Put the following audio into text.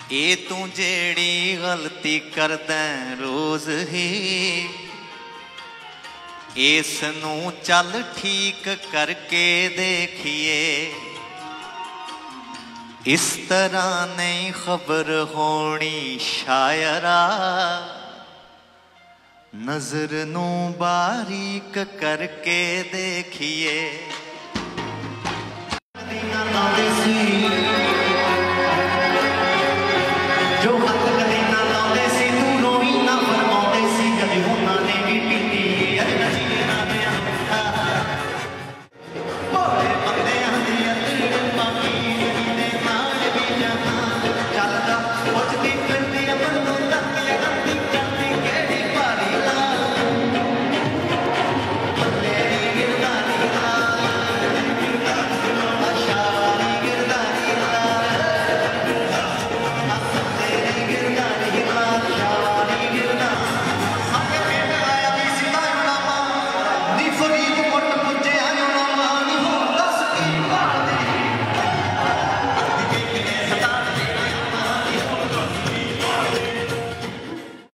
ए तू जेड़ी गलती करदा रोज ही इस नू चल ठीक करके देखिए। इस तरह नहीं खबर होनी शायरा नजर नू बारीक करके देखिए।